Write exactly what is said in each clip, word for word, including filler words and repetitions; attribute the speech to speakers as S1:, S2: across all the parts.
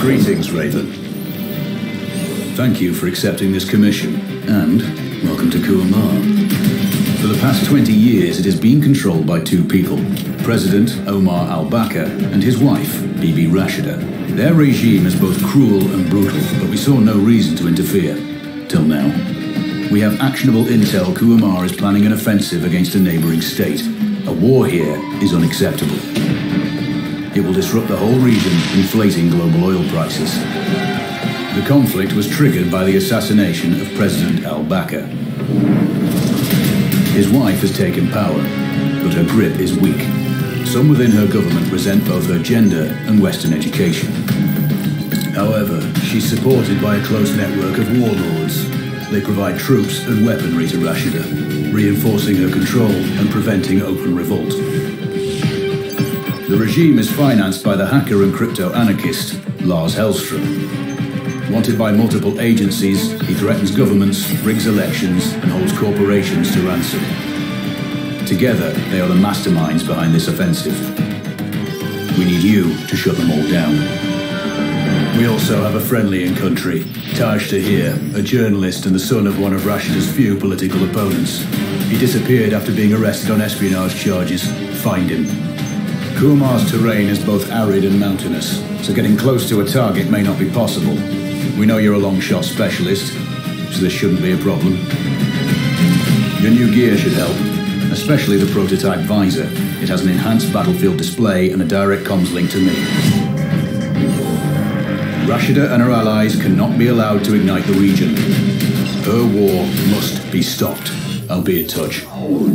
S1: Greetings, Raven. Thank you for accepting this commission, and welcome to Kuamar. For the past twenty years, it has been controlled by two people, President Omar al-Bakr and his wife, Bibi Rashida. Their regime is both cruel and brutal, but we saw no reason to interfere. Till now. We have actionable intel Kuamar is planning an offensive against a neighboring state. A war here is unacceptable. It will disrupt the whole region, inflating global oil prices. The conflict was triggered by the assassination of President al-Bakr. His wife has taken power, but her grip is weak. Some within her government resent both her gender and Western education. However, she's supported by a close network of warlords. They provide troops and weaponry to Rashida, reinforcing her control and preventing open revolt. The regime is financed by the hacker and crypto-anarchist Lars Hellstrom. Wanted by multiple agencies, he threatens governments, rigs elections, and holds corporations to ransom. Together, they are the masterminds behind this offensive. We need you to shut them all down. We also have a friendly in country, Taj Tahir, a journalist and the son of one of Rashida's few political opponents. He disappeared after being arrested on espionage charges. Find him. Kuamar's terrain is both arid and mountainous, so getting close to a target may not be possible. We know you're a long-shot specialist, so this shouldn't be a problem. Your new gear should help, especially the prototype visor. It has an enhanced battlefield display and a direct comms link to me. Rashida and her allies cannot be allowed to ignite the region. Her war must be stopped. I'll be in touch.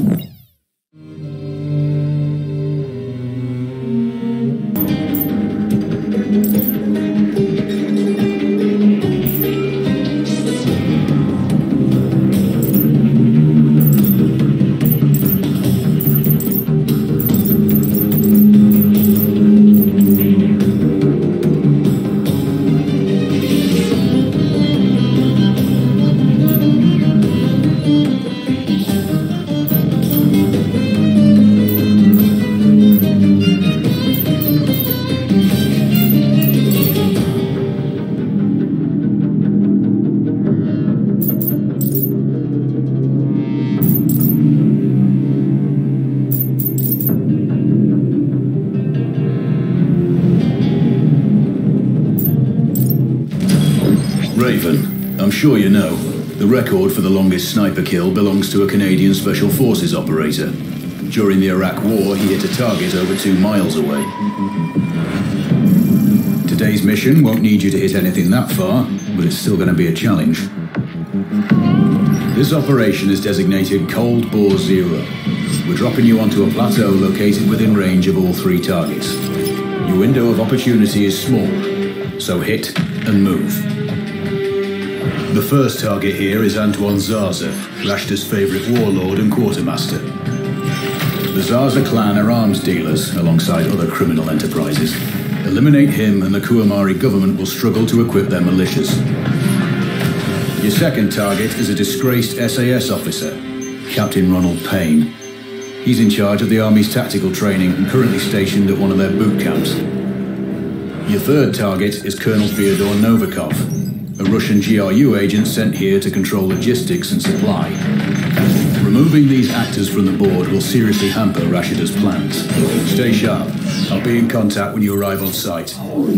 S1: Raven, I'm sure you know, the record for the longest sniper kill belongs to a Canadian Special Forces operator. During the Iraq War, he hit a target over two miles away. Today's mission won't need you to hit anything that far, but it's still going to be a challenge. This operation is designated Cold Bore Zero. We're dropping you onto a plateau located within range of all three targets. Your window of opportunity is small, so hit and move. The first target here is Antoine Zaza, Rashida's favorite warlord and quartermaster. The Zaza clan are arms dealers alongside other criminal enterprises. Eliminate him and the Kuamari government will struggle to equip their militias. Your second target is a disgraced S A S officer, Captain Ronald Payne. He's in charge of the Army's tactical training and currently stationed at one of their boot camps. Your third target is Colonel Fyodor Novikov, a Russian G R U agent sent here to control logistics and supply. Removing these actors from the board will seriously hamper Rashida's plans. Stay sharp. I'll be in contact when you arrive on site.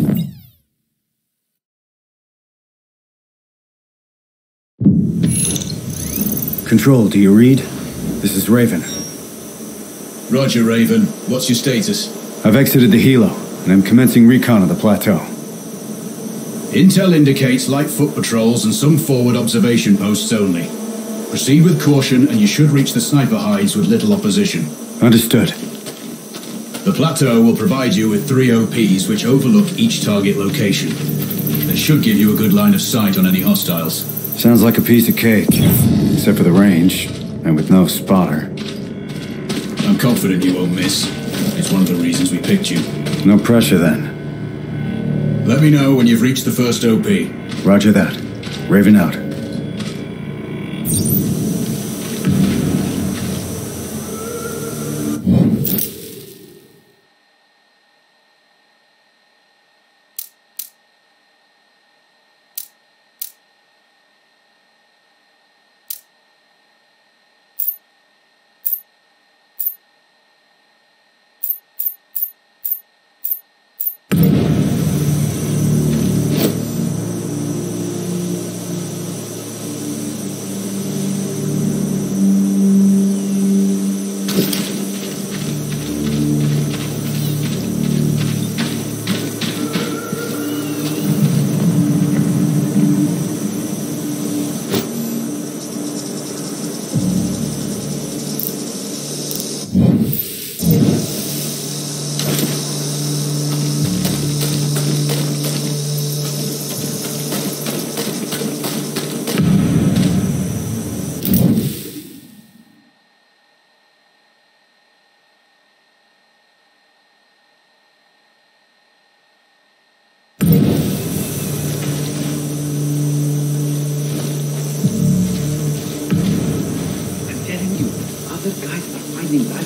S2: Control, do you read? This is Raven.
S1: Roger, Raven. What's your status?
S2: I've exited the helo, and I'm commencing recon of the plateau.
S1: Intel indicates light foot patrols and some forward observation posts only. Proceed with caution and you should reach the sniper hides with little opposition.
S2: Understood.
S1: The plateau will provide you with three O Ps which overlook each target location. They should give you a good line of sight on any hostiles.
S2: Sounds like a piece of cake, except for the range, and with no spotter.
S1: I'm confident you won't miss. It's one of the reasons we picked you.
S2: No pressure then.
S1: Let me know when you've reached the first O P.
S2: Roger that. Raven out.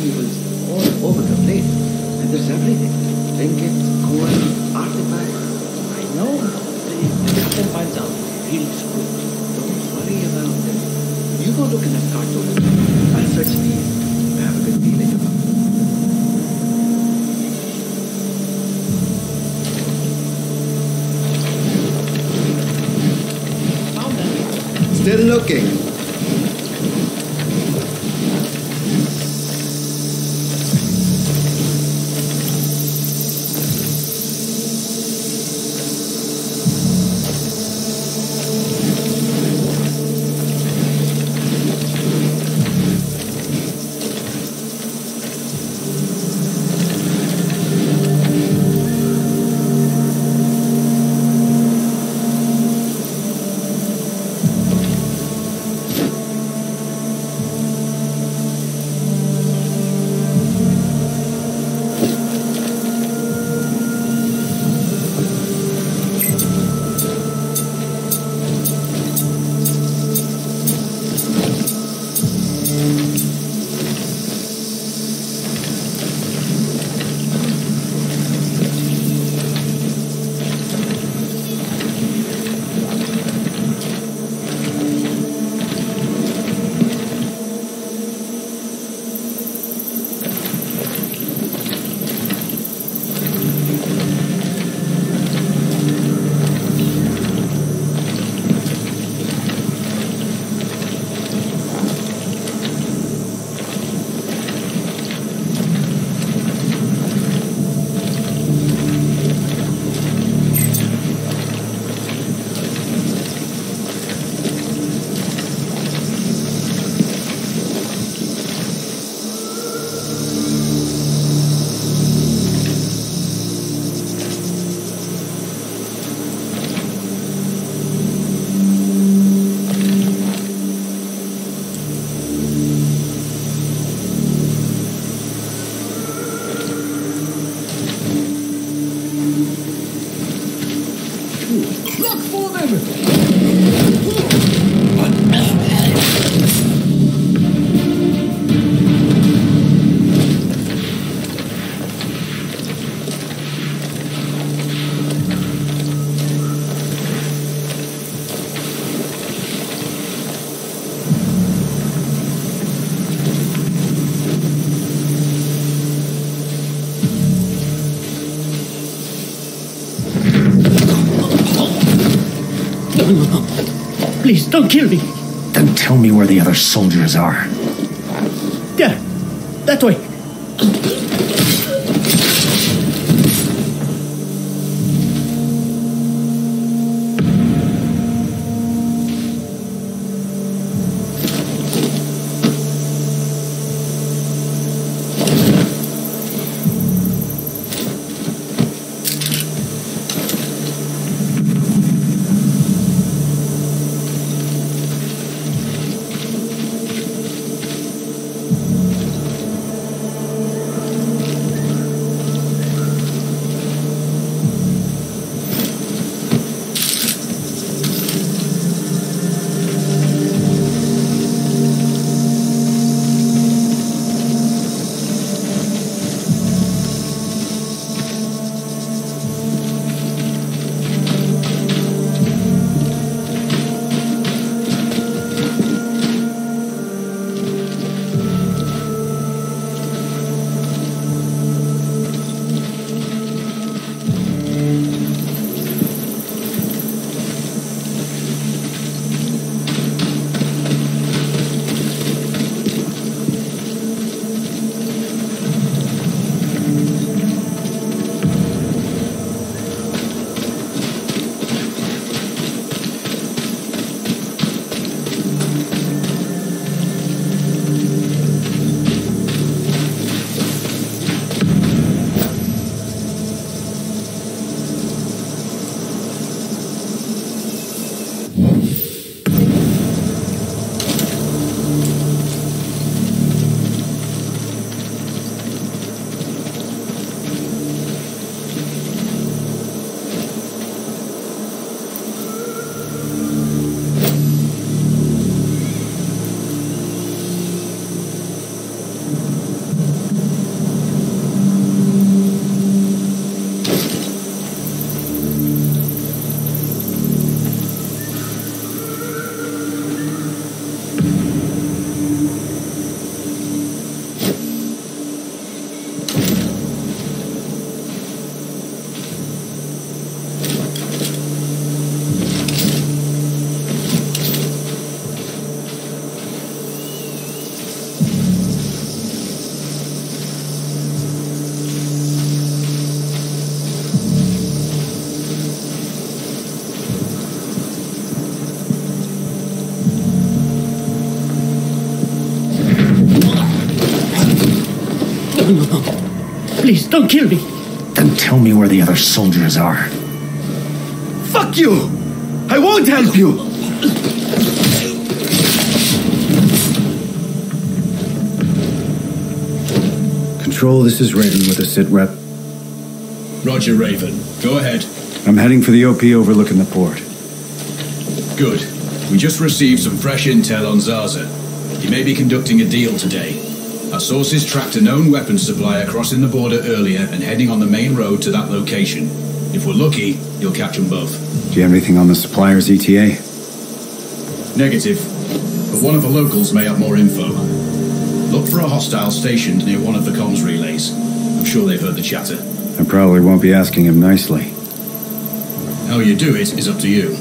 S3: valuables all over the place. And there's everything. Trinkets, coins, artifacts. I know. The, the captain finds out. He'll screw. Don't worry about it. You go look in the cargo. I'll search these. I have a good feeling about it. Found them.
S2: Still looking.
S4: Please, don't kill me.
S5: Then tell me where the other soldiers are.
S4: There. That way. no, no. Please, don't kill me.
S5: Then tell me where the other soldiers are.
S6: Fuck you! I won't help you!
S2: Control, this is Raven with a sit rep.
S1: Roger, Raven. Go ahead.
S2: I'm heading for the O P overlooking the port.
S1: Good. We just received some fresh intel on Zaza. He may be conducting a deal today. Our sources tracked a known weapons supplier crossing the border earlier and heading on the main road to that location. If we're lucky, you'll catch them both.
S2: Do you have anything on the supplier's E T A?
S1: Negative. But one of the locals may have more info. Look for a hostile stationed near one of the comms relays. I'm sure they've heard the chatter.
S2: I probably won't be asking him nicely.
S1: How you do it is up to you.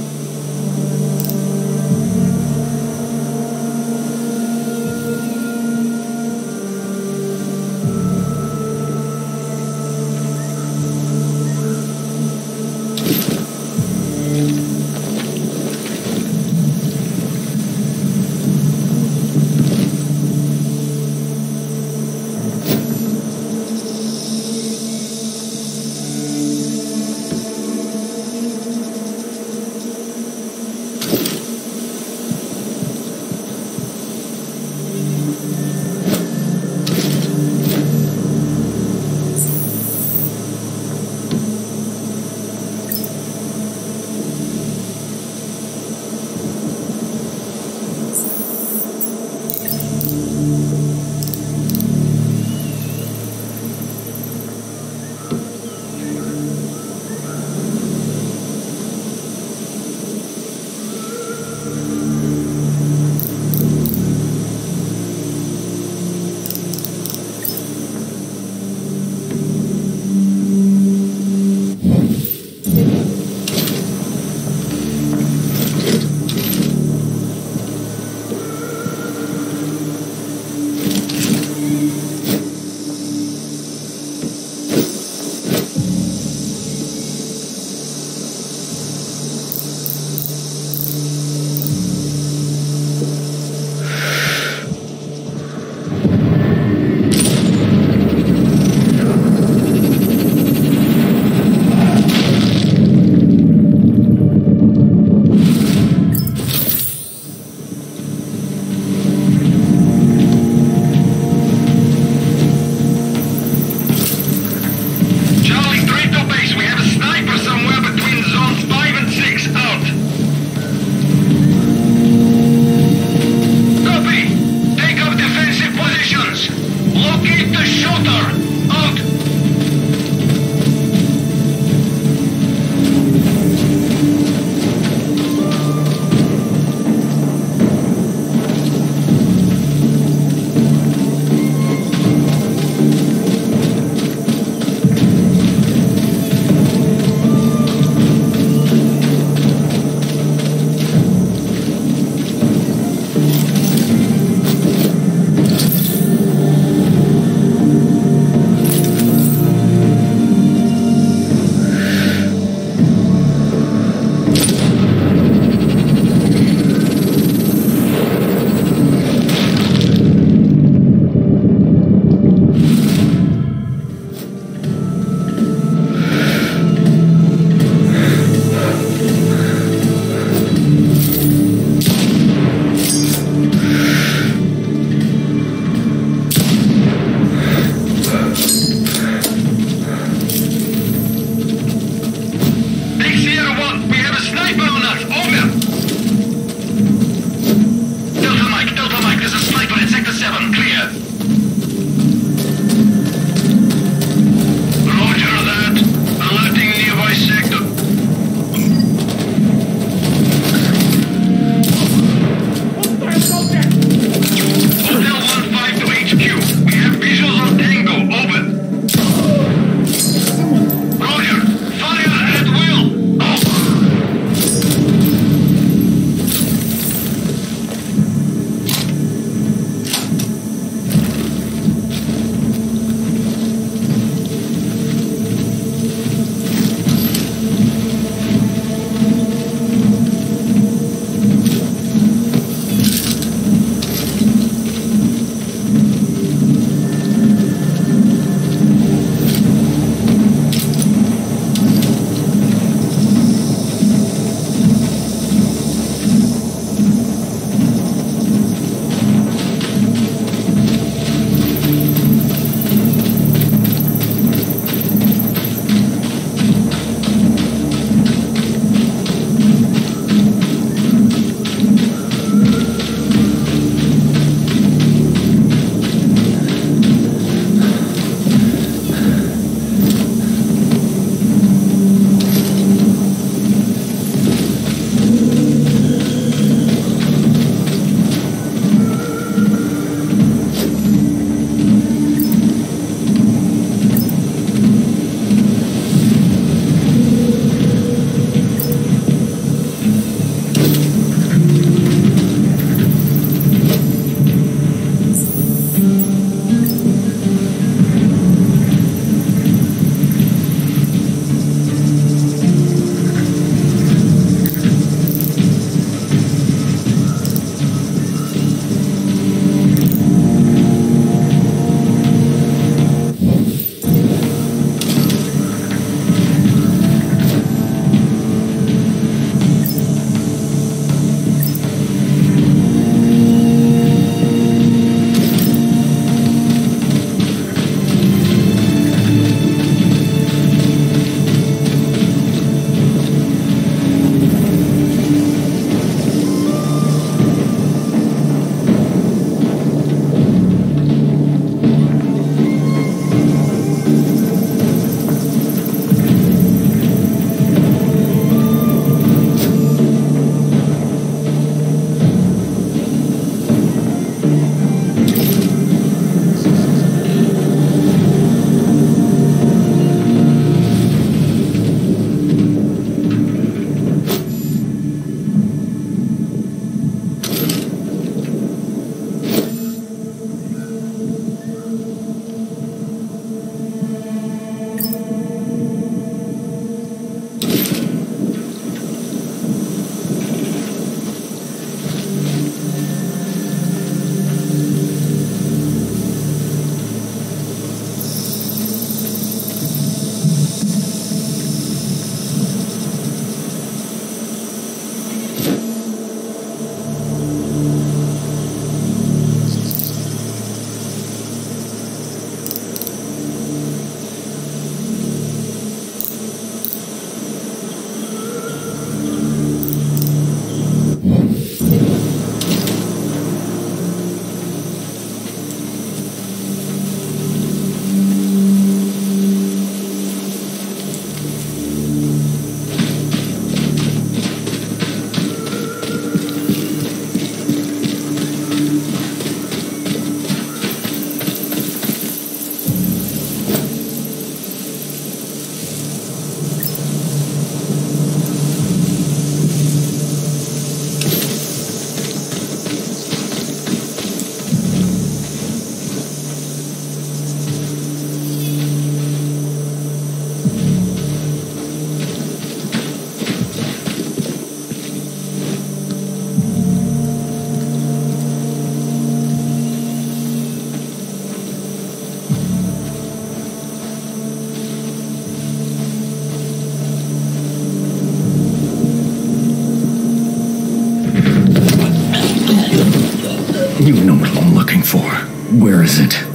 S5: You know what I'm looking for. Where is it?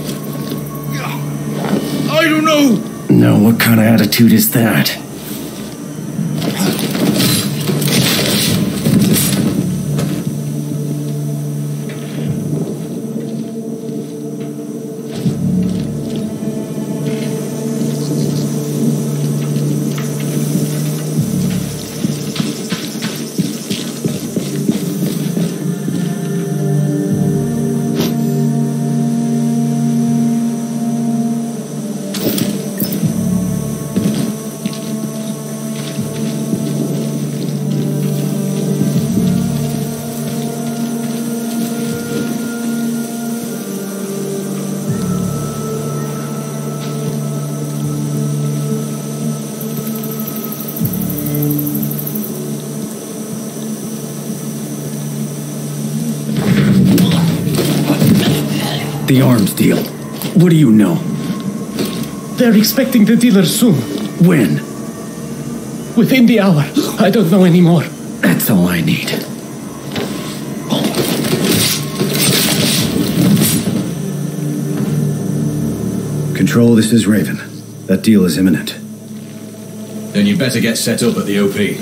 S6: I don't know!
S5: No, what kind of attitude is that? The arms deal. What do you know?
S4: They're expecting the dealer soon.
S5: When?
S4: Within the hour. I don't know anymore.
S5: That's all I need.
S2: Control, this is Raven. That deal is imminent.
S1: Then you better get set up at the O P.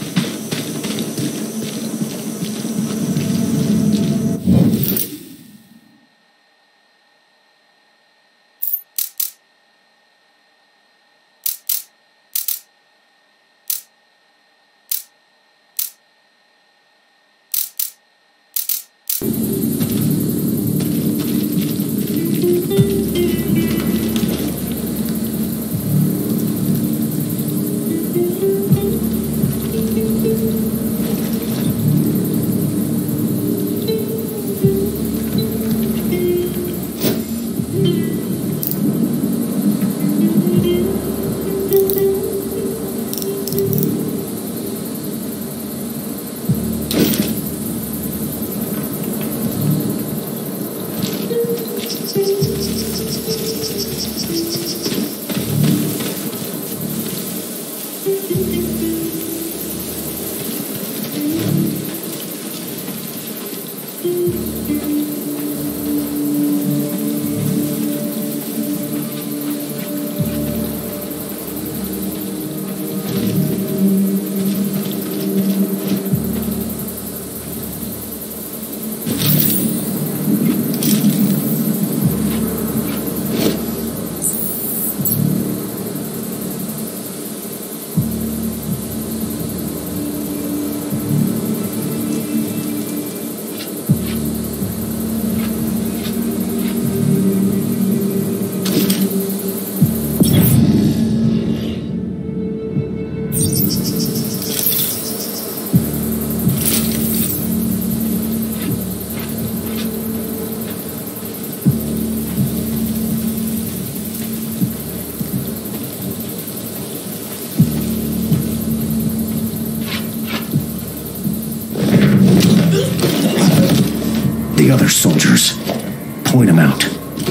S5: The other soldiers. Point them out.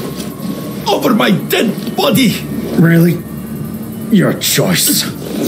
S6: Over my dead body!
S5: Really? Your choice.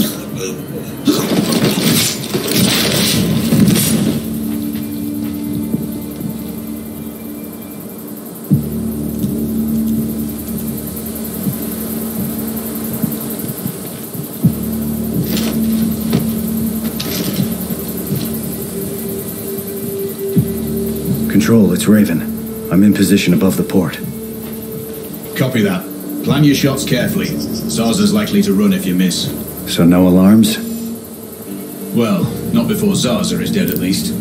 S2: Control, it's Raven. I'm in position above the port.
S1: Copy that. Plan your shots carefully. Zarza's likely to run if you miss.
S2: So no alarms?
S1: Well, not before Zarza is dead at least.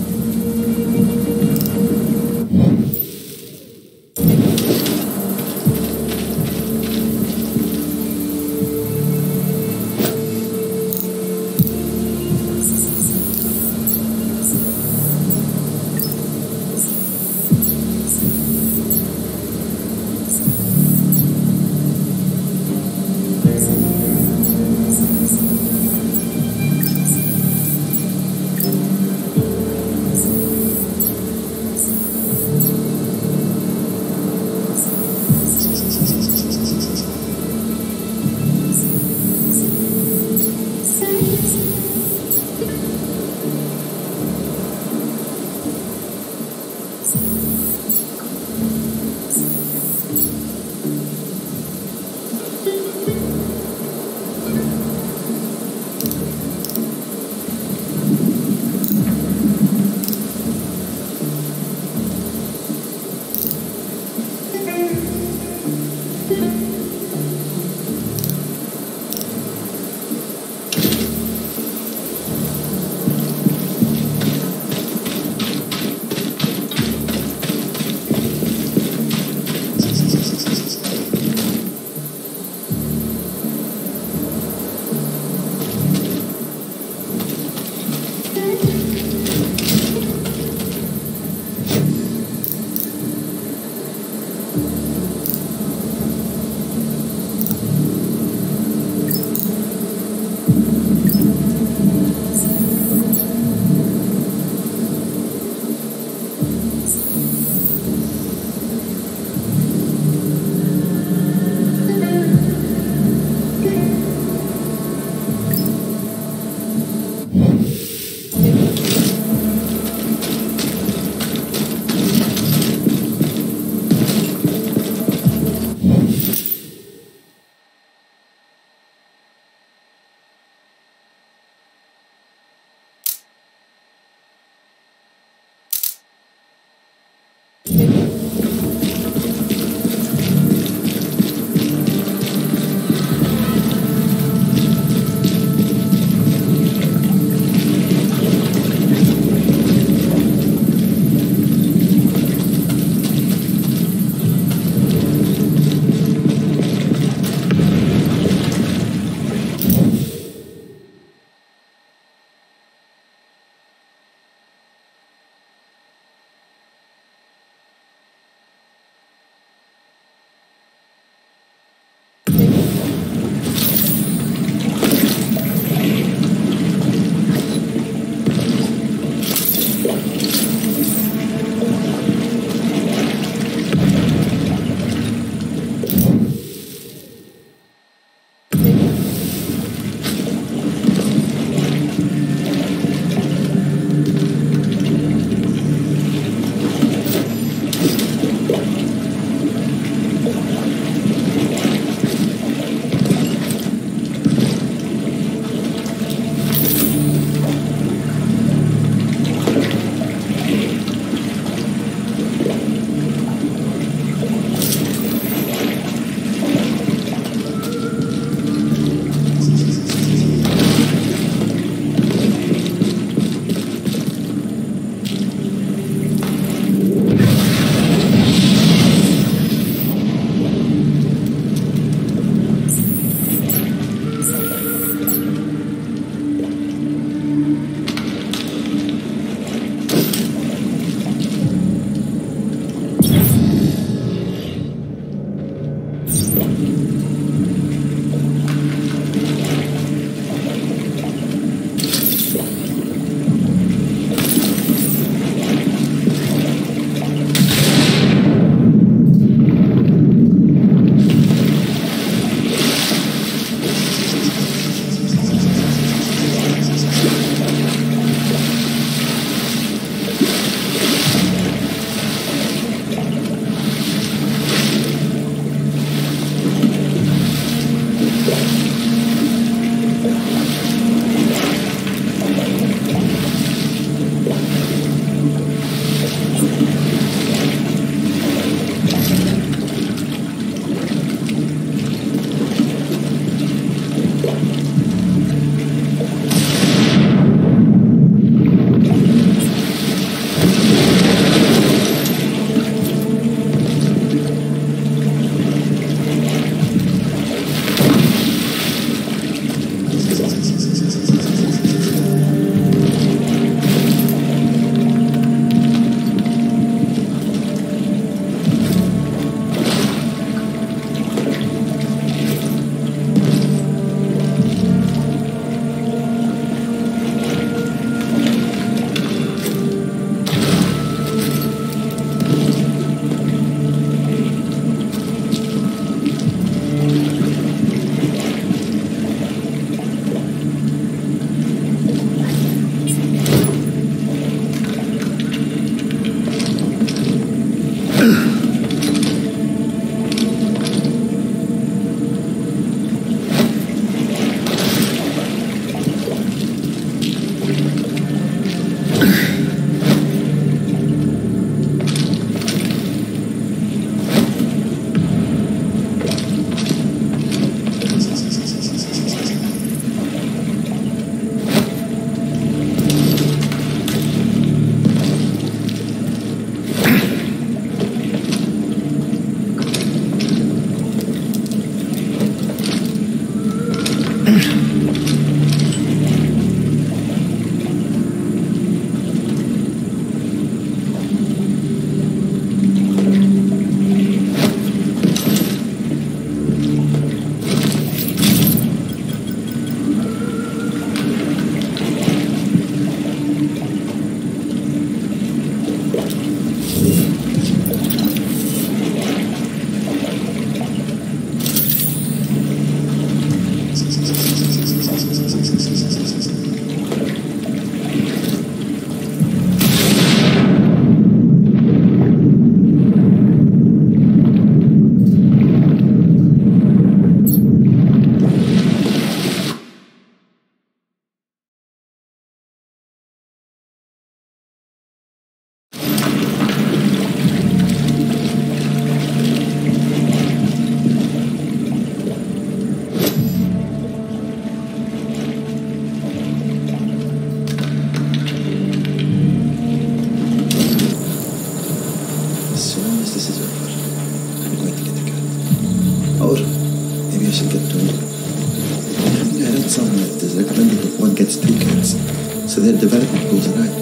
S7: gets two cats, so their development goes right.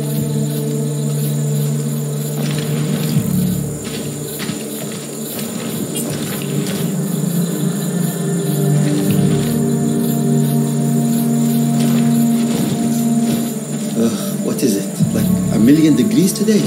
S7: Uh, what is it? Like a million degrees today?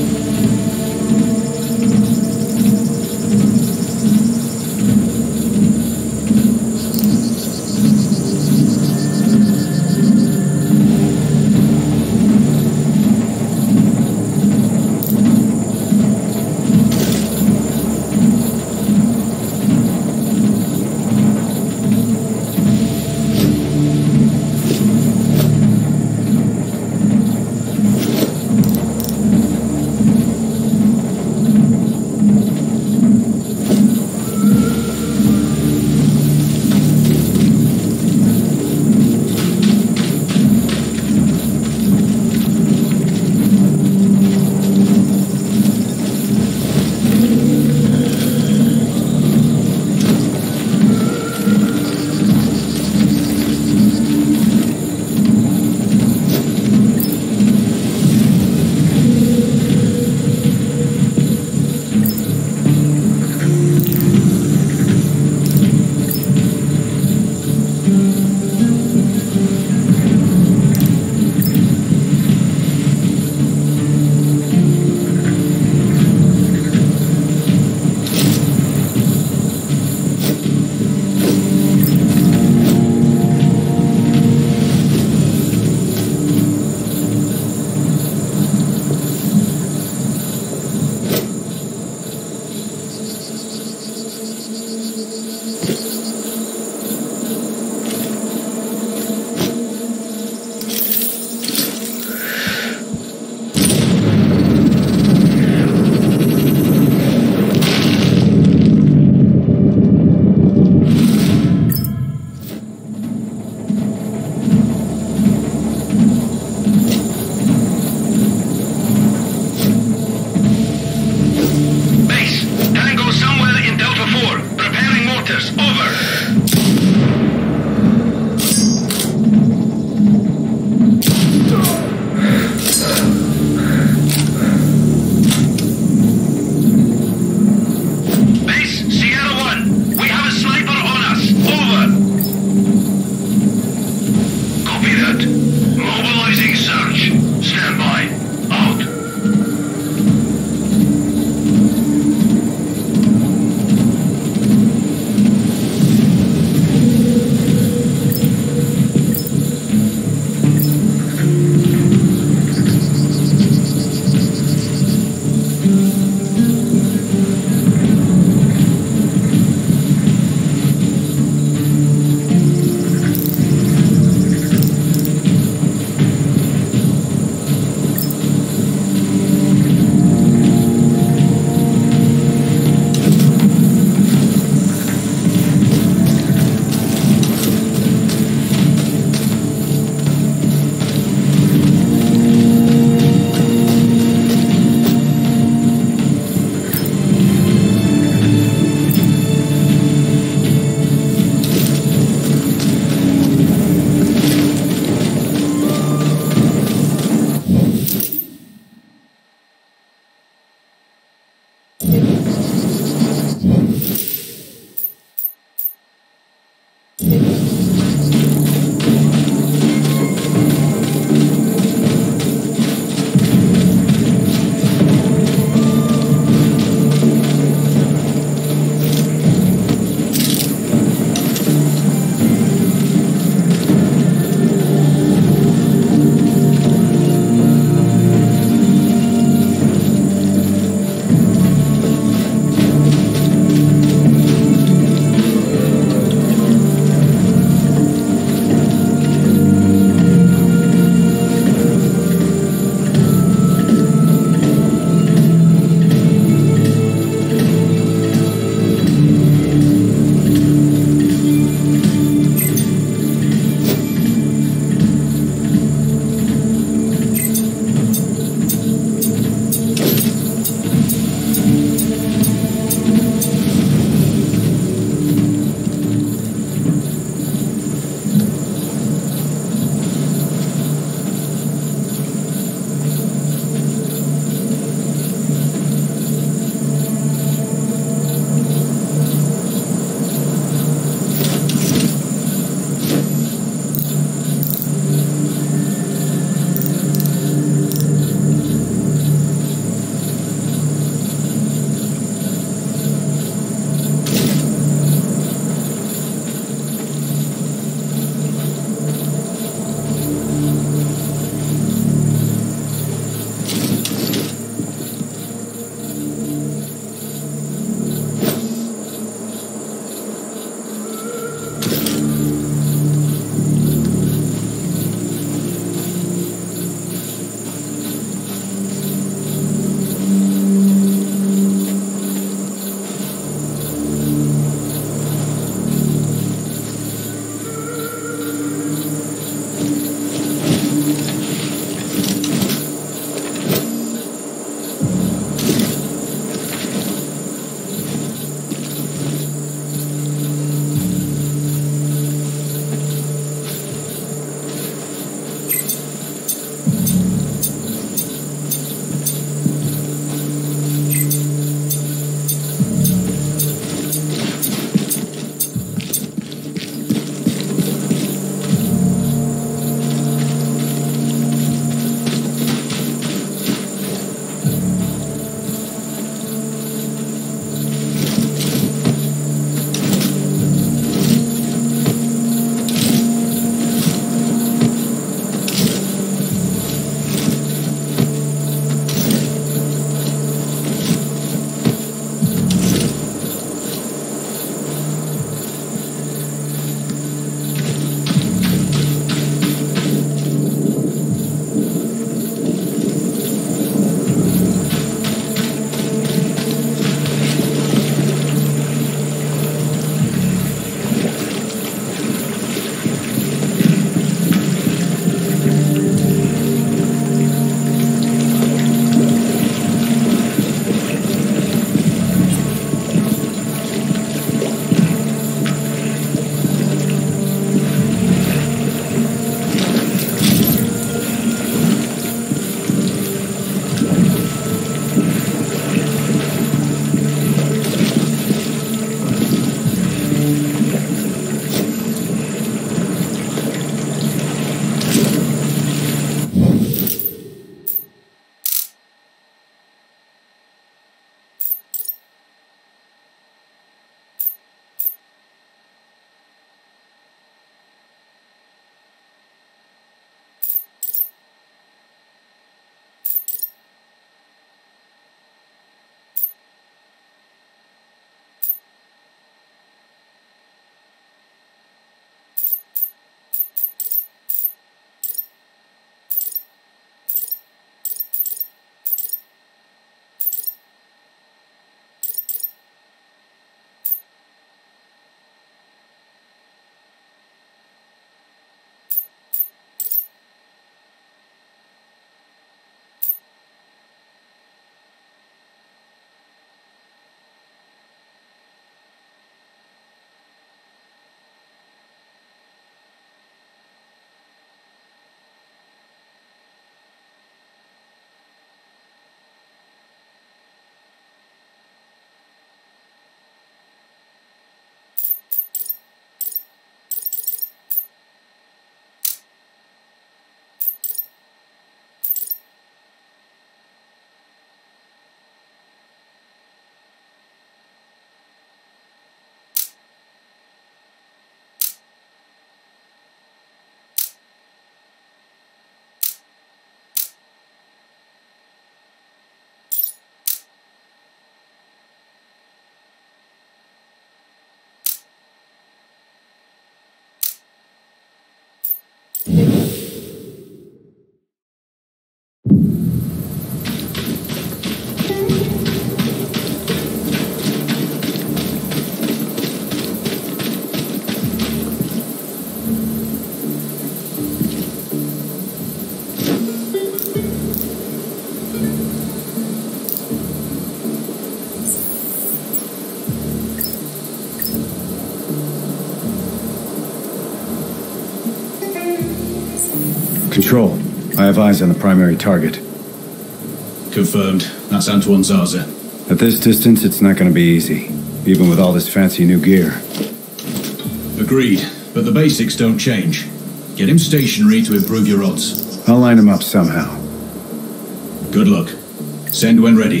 S2: Control. I have eyes on the primary target.
S1: Confirmed. That's Antoine Zaza.
S2: At this distance, it's not going to be easy, even with all this fancy new gear.
S1: Agreed, but the basics don't change. Get him stationary to improve your odds.
S2: I'll line him up somehow.
S1: Good luck. Send when ready.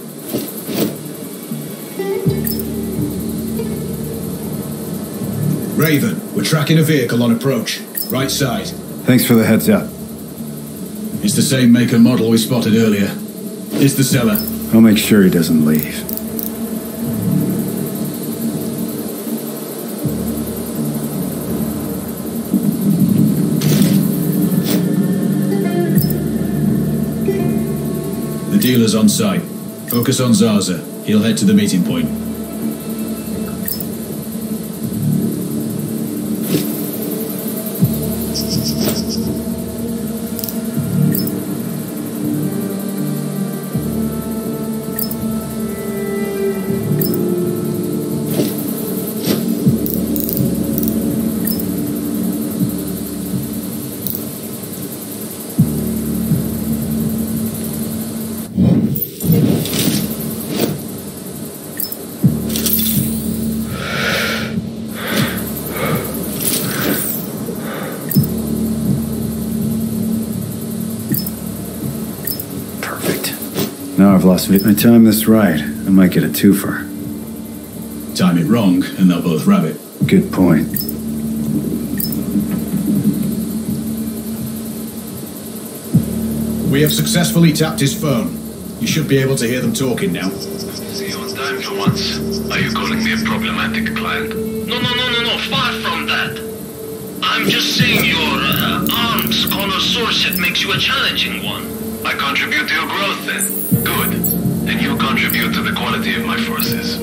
S1: Raven, we're tracking a vehicle on approach. Right side.
S2: Thanks for the heads up.
S1: It's the same make and model we spotted earlier. It's the seller.
S2: I'll make sure he doesn't leave.
S1: The dealer's on site. Focus on Zaza. He'll head to the meeting point.
S2: Now I've lost it. If I time this right, I might get a twofer.
S1: Time it wrong, and they'll both grab it.
S2: Good point.
S1: We have successfully tapped his phone. You should be able to hear them talking now.
S8: See you on time for once. Are you calling me a problematic client?
S9: No, no, no, no, no. Far from that. I'm just saying your uh, arms connoisseurship makes you a challenging one.
S8: I contribute to your growth then. Good. And you contribute to the quality of my forces.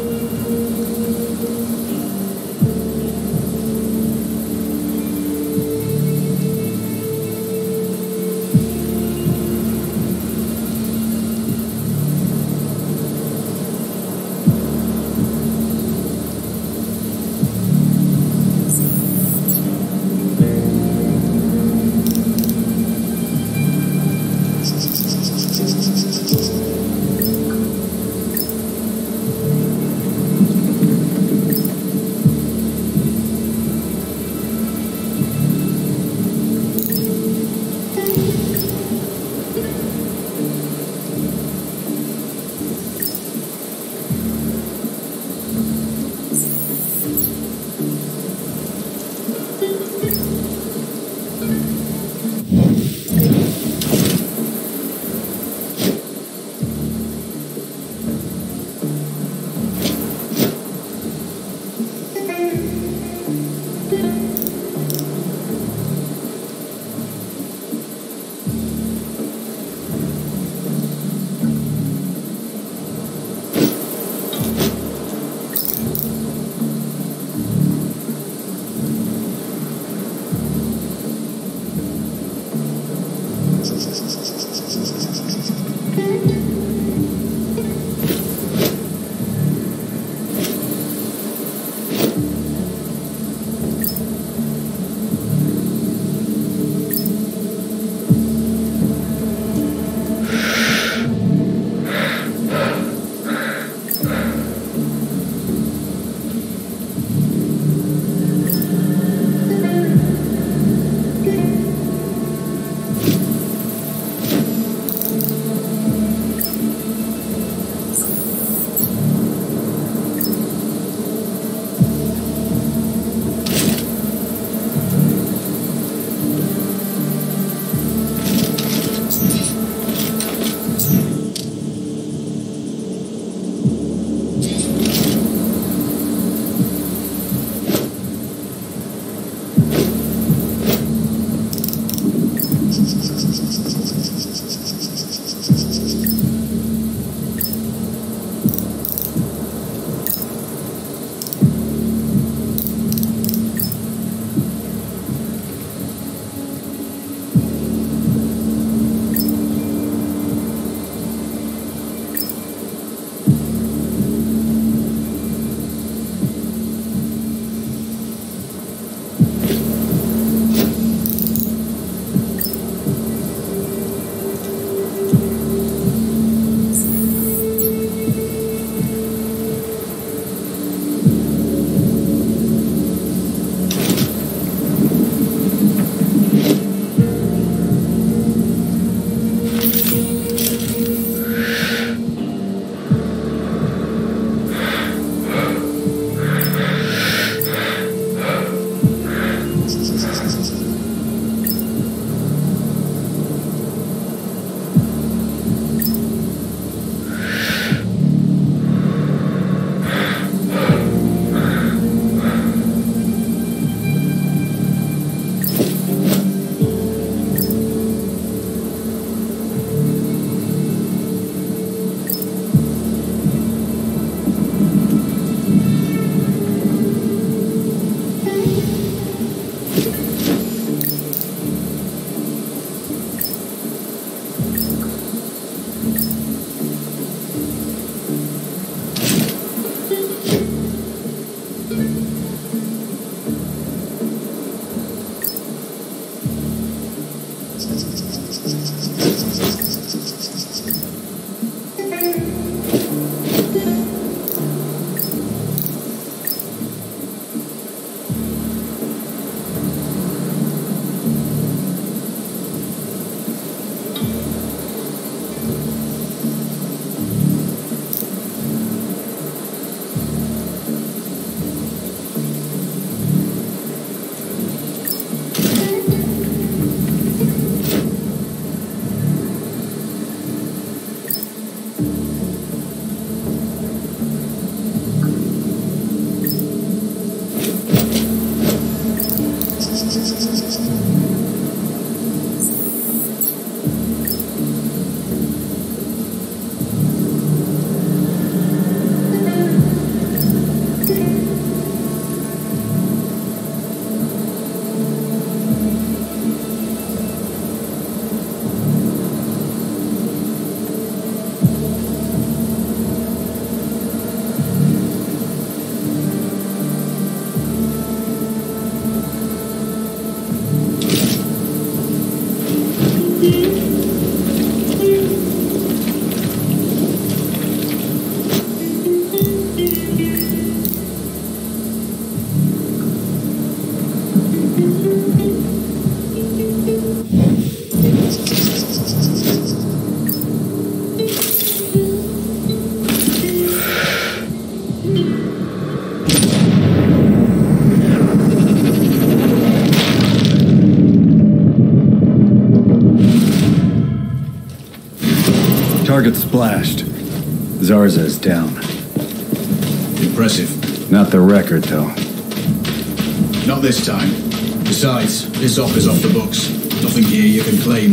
S2: Target splashed. Zarza's down.
S1: Impressive.
S2: Not the record, though.
S1: Not this time. Besides, this op is off the books. Nothing here you can claim.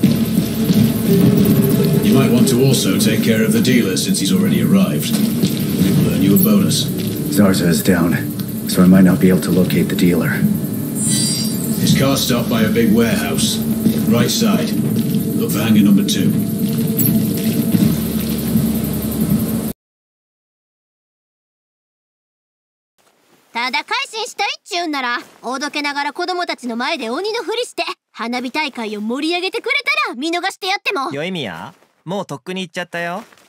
S1: You might want to also take care of the dealer since he's already arrived. It will earn you a bonus.
S2: Zarza is down, so I might not be able to locate the dealer.
S1: His car stopped by a big warehouse. Right side. Look for hangar number two.
S10: ただ改心したいっちゅうんなら、おどけながら子供たちの前で鬼のふりして、花火大会を盛り上げてくれたら見逃してやっても。
S11: よいみや、もうとっくに行っちゃったよ。